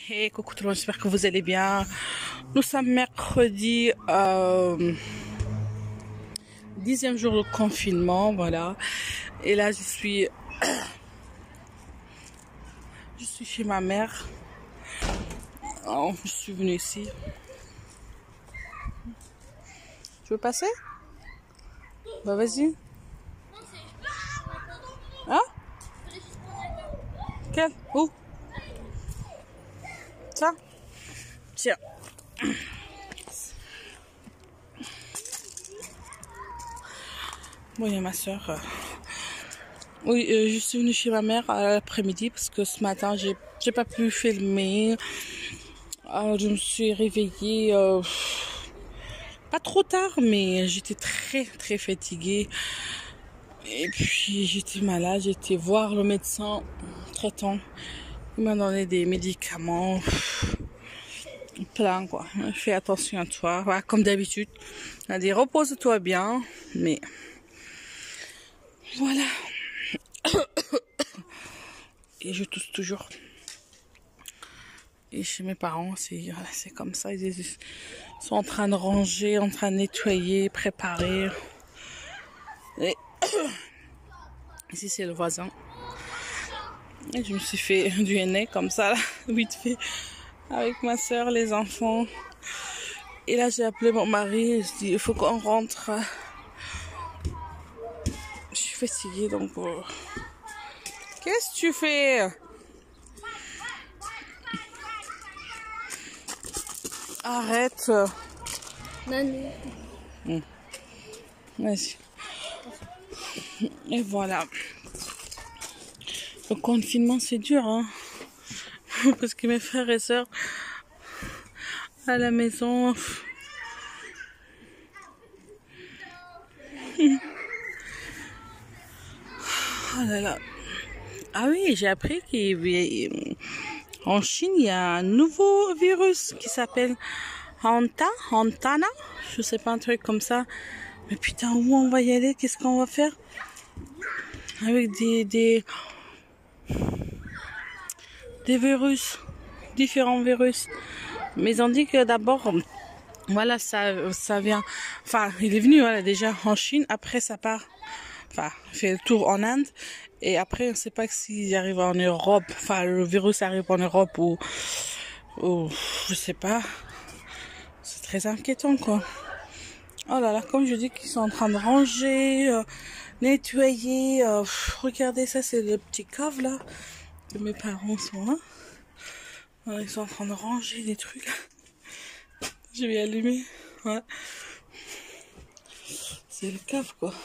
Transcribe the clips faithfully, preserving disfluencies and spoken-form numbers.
Hey, coucou tout le monde, j'espère que vous allez bien. Nous sommes mercredi, euh, dixième jour de confinement, voilà. Et là, je suis, je suis chez ma mère. Oh, je suis venue ici. Tu veux passer? Bah vas-y. Hein? Quel? Où? Ça? Tiens. Bon, il y a ma soeur. euh. Oui, euh, je suis venue chez ma mère à l'après-midi parce que ce matin, j'ai j'ai pas pu filmer. Euh, je me suis réveillée euh, pas trop tard, mais j'étais très très fatiguée. Et puis j'étais malade, j'ai été voir le médecin traitant. Il m'a donné des médicaments. Plein quoi. Fais attention à toi. Voilà, comme d'habitude. Il a dit repose-toi bien. Mais voilà. Et je tousse toujours. Et chez mes parents, c'est voilà, c'est comme ça. Ils sont en train de ranger, en train de nettoyer, préparer. Et ici, c'est le voisin. Et je me suis fait du henné comme ça, là, vite fait, avec ma soeur, les enfants. Et là, j'ai appelé mon mari. Je dis, il faut qu'on rentre. Je suis fatiguée, donc... Euh... Qu'est-ce que tu fais? Arrête. Nanou. Mmh. Vas-y. Et voilà. Le confinement, c'est dur, hein. Parce que mes frères et sœurs, à la maison... Oh là là. Ah oui, j'ai appris qu'en Chine, il y a un nouveau virus qui s'appelle Hanta, Hantana. Je sais pas, un truc comme ça. Mais putain, où on va y aller? Qu'est-ce qu'on va faire? Avec des, des, des virus, différents virus. Mais ils ont dit que d'abord, voilà, ça, ça vient, enfin, il est venu, voilà, déjà en Chine. Après, ça part, enfin, fait le tour en Inde. Et après, on ne sait pas s'il arrive en Europe, enfin, le virus arrive en Europe ou, ou je sais pas. C'est très inquiétant, quoi. Oh là là, comme je dis qu'ils sont en train de ranger, euh, nettoyer. Euh, pff, regardez, ça, c'est le petit cave, là, que mes parents sont là. Voilà, ils sont en train de ranger des trucs. Je vais allumer. Ouais. C'est le cave, quoi.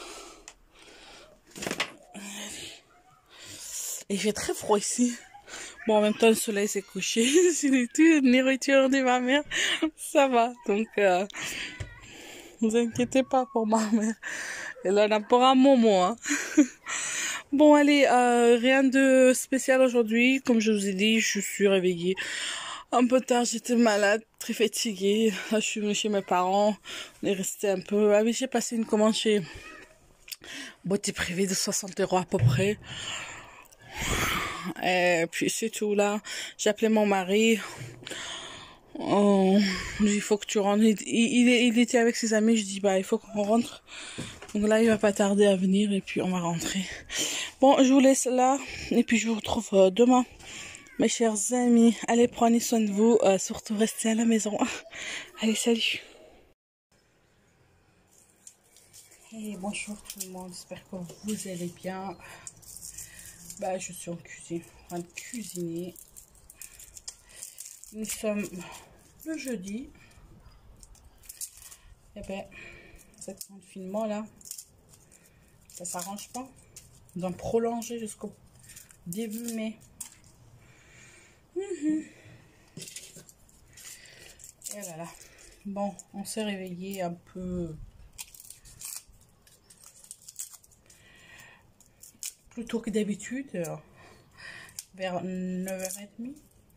Et il fait très froid ici. Bon, en même temps, le soleil s'est couché. C'est tout, nourriture de ma mère. Ça va. Donc, euh, ne vous inquiétez pas pour ma mère. Elle en a pour un moment. Hein. Bon, allez, euh, rien de spécial aujourd'hui. Comme je vous ai dit, je suis réveillée un peu tard. J'étais malade, très fatiguée. Là, je suis venue chez mes parents. On est resté un peu. Ah oui, j'ai passé une commande chez Beauté Privée de soixante euros à peu près. Et puis c'est tout là. J'ai appelé mon mari. Oh, il faut que tu rentres. Il, il, il était avec ses amis. Je dis bah il faut qu'on rentre. Donc là il va pas tarder à venir et puis on va rentrer. Bon, je vous laisse là et puis je vous retrouve demain, mes chers amis. Allez, prenez soin de vous. Euh, surtout restez à la maison. Allez, salut. Hey, bonjour tout le monde. J'espère que vous allez bien. Bah, je suis en cuisine, en train de cuisiner. Nous sommes le jeudi. Et ben, ce confinement là, ça s'arrange pas. Nous allons prolonger jusqu'au début mai. Mmh. Et là là. Bon, on s'est réveillé un peu plus tôt que d'habitude, vers neuf heures trente.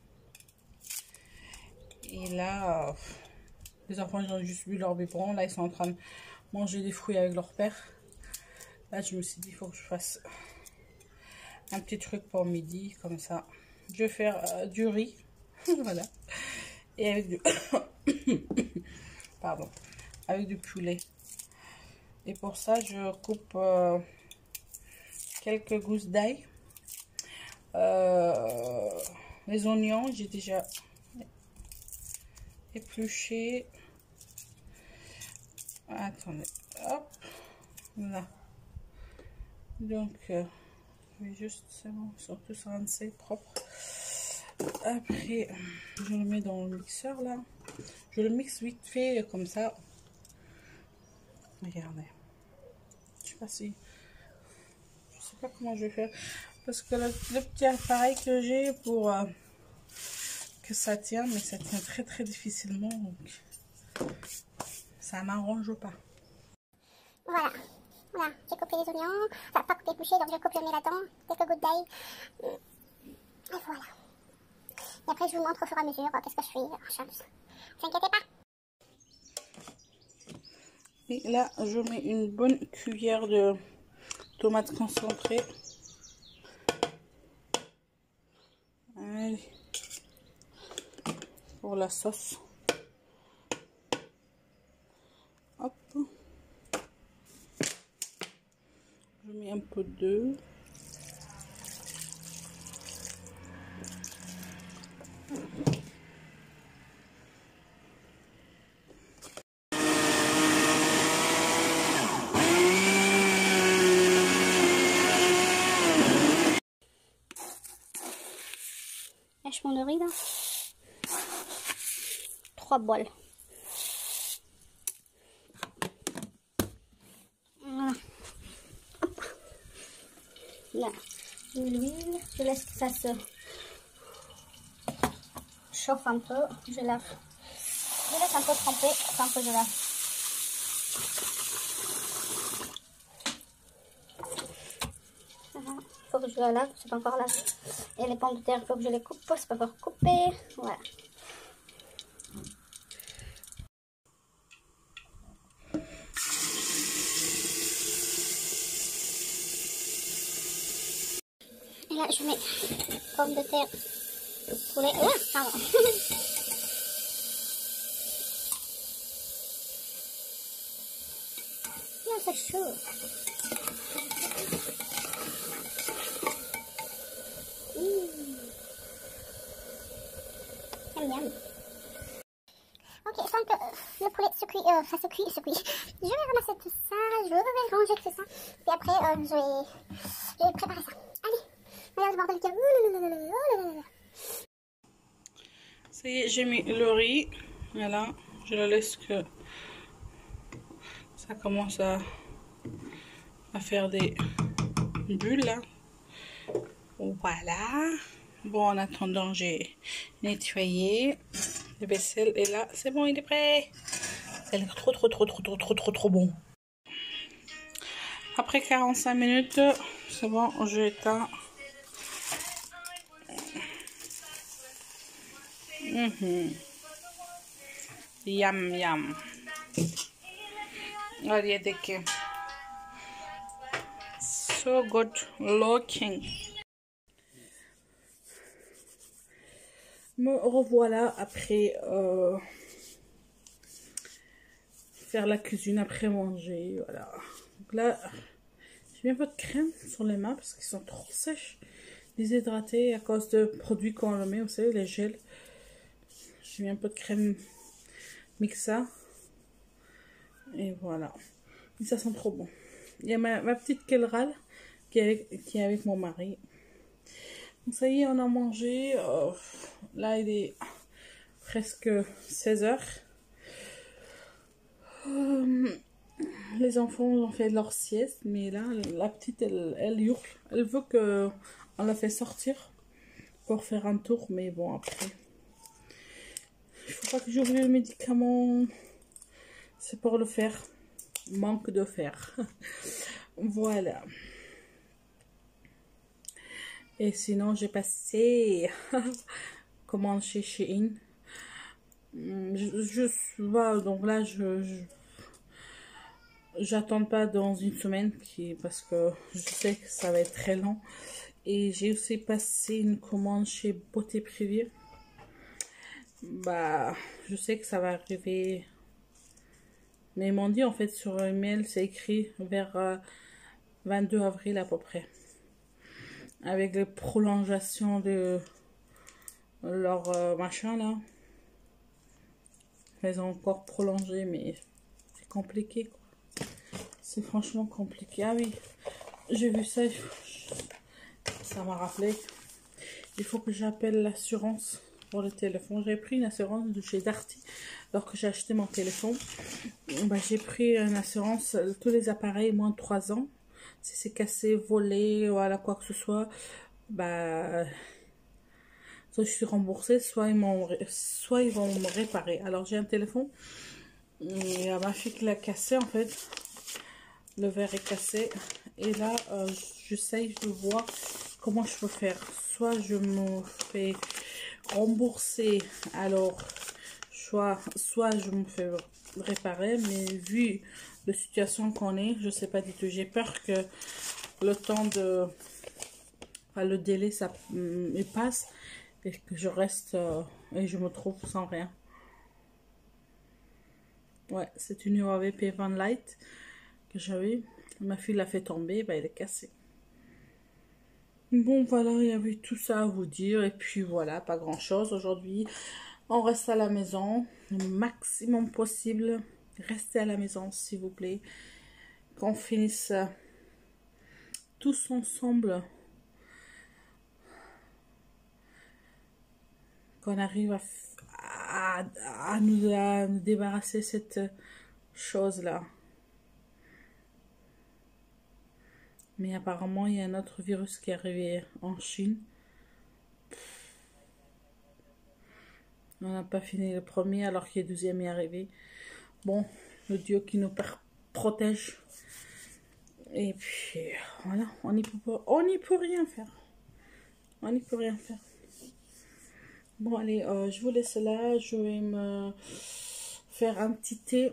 Et là, euh, les enfants ils ont juste bu leur biberon. Là, ils sont en train de manger des fruits avec leur père. Là, je me suis dit, il faut que je fasse un petit truc pour midi, comme ça. Je vais faire euh, du riz Voilà. Et avec du... Pardon. Avec du poulet. Et pour ça, je coupe euh, quelques gousses d'ail. Euh, les oignons, j'ai déjà épluché. Attendez. Hop. Là. Donc, euh, je vais juste, c'est bon, ils sont tous rincés, propres. Après, je le mets dans le mixeur là. Je le mixe vite fait comme ça. Regardez. Je sais pas si... Je sais pas comment je vais faire. Parce que le, le petit appareil que j'ai pour euh, que ça tienne, mais ça tient très très difficilement. Donc, ça m'arrange pas. Voilà. Voilà, j'ai coupé les oignons. Enfin, pas coupé épluché, donc je coupe, je mets là-dedans. Quelques gouttes d'ail. Et voilà. Et après, je vous montre au fur et à mesure euh, qu'est-ce que je fais en chose. Ne vous inquiétez pas. Et là, je mets une bonne cuillère de tomates concentrées. Allez. Pour la sauce. Hop. Je mets un peu d'œuf. Lâche-moi de riz là. Trois bols. Voilà. Là, l'huile, je laisse que ça se chauffe un peu. Je la, je laisse un peu tremper tant que je la. Voilà. Il faut que je la lave, c'est pas encore lavé. Et les pommes de terre, il faut que je les coupe, c'est pas encore coupé. Voilà. Et là, je mets pommes de terre, poulet. Oh, pardon. Là, c'est chaud. Mmh. Miam, miam. Ok, tant que euh, le poulet se cuit, euh, enfin se cuit, se cuit, je vais ramasser tout ça, je vais ranger tout ça, et après euh, je, vais, je vais préparer ça. Allez, regarde le bordel qu'il y a. Oh là là là là, oh là là là. Ça y est, j'ai mis le riz. Voilà, je le laisse que ça commence à, à faire des bulles là. Voilà. Bon, en attendant, j'ai nettoyé le vaisselle et là, c'est bon, il est prêt. C'est trop, trop, trop, trop, trop, trop, trop, trop bon. Après quarante-cinq minutes, c'est bon, j'éteins. Mm-hmm. Yum, yum. Regardez. So good looking. Me revoilà après euh, faire la cuisine après manger. Voilà. Donc là, j'ai mis un peu de crème sur les mains parce qu'ils sont trop sèches, déshydratés à cause de produits qu'on le met, vous savez, les gels. J'ai mis un peu de crème mixa. Et voilà. Et ça sent trop bon. Il y a ma, ma petite Kelral qui est avec, qui est avec mon mari. Donc ça y est, on a mangé. Euh, là, il est presque seize heures. Euh, les enfants ont fait leur sieste, mais là, la petite, elle, elle hurle. Elle veut qu'on la fait sortir pour faire un tour, mais bon, après. Il faut pas que j'oublie le médicament. C'est pour le fer. Manque de fer. Voilà. Et sinon, j'ai passé commande chez Shein. Je, je bah, donc là, je, je j'attends pas dans une semaine qui, parce que je sais que ça va être très long. Et j'ai aussi passé une commande chez Beauté Privée. bah, je sais que ça va arriver. Mais ils m'ont dit, en fait, sur email, c'est écrit vers euh, vingt-deux avril à peu près. Avec les prolongations de leur euh, machin, là. Ils ont encore prolongé, mais c'est compliqué, quoi. C'est franchement compliqué. Ah oui, j'ai vu ça. Ça m'a rappelé. Il faut que j'appelle l'assurance pour le téléphone. J'ai pris une assurance de chez Darty. Alors que j'ai acheté mon téléphone, bah, j'ai pris une assurance tous les appareils moins de trois ans. Si c'est cassé, volé, voilà, quoi que ce soit, bah, soit je suis remboursée, soit ils, soit ils vont me réparer. Alors j'ai un téléphone. Il y a ma fille qui l'a cassé, en fait. Le verre est cassé. Et là, euh, j'essaye de voir comment je peux faire. Soit je me fais rembourser, alors, soit, soit je me fais réparer. Mais vu la situation qu'on est, je sais pas du tout. J'ai peur que le temps de... Enfin, le délai, ça me passe. Et que je reste... Euh, et je me trouve sans rien. Ouais, c'est une Huawei P vingt Lite que j'avais. Ma fille l'a fait tomber, bah, elle est cassée. Bon, voilà, il y avait tout ça à vous dire. Et puis voilà, pas grand chose aujourd'hui. On reste à la maison le maximum possible. Restez à la maison, s'il vous plaît. Qu'on finisse tous ensemble. Qu'on arrive à, à, à, nous, à nous débarrasser de cette chose-là. Mais apparemment, il y a un autre virus qui est arrivé en Chine. On n'a pas fini le premier alors que le deuxième est arrivé. Bon, le Dieu qui nous protège. Et puis, voilà, on n'y peut pas, on n'y peut rien faire. On n'y peut rien faire. Bon, allez, euh, je vous laisse là. Je vais me faire un petit thé.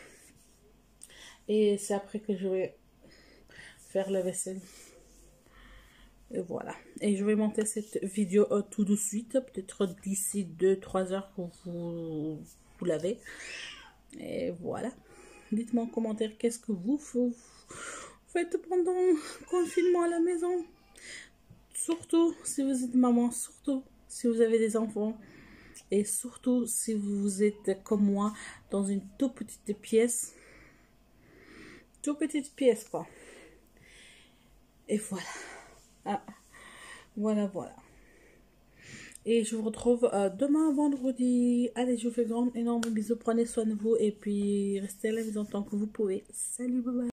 Et c'est après que je vais faire la vaisselle. Et voilà. Et je vais monter cette vidéo euh, tout de suite. Peut-être d'ici deux trois heures que vous, vous l'avez. Et voilà. Dites-moi en commentaire qu'est-ce que vous, vous faites pendant le confinement à la maison. Surtout si vous êtes maman. Surtout si vous avez des enfants. Et surtout si vous êtes comme moi dans une toute petite pièce. Toute petite pièce quoi. Et voilà. Ah, voilà, voilà. Et je vous retrouve euh, demain vendredi. Allez, je vous fais grand énorme bisous. Prenez soin de vous et puis restez à la maison tant que vous pouvez. Salut, bye bye.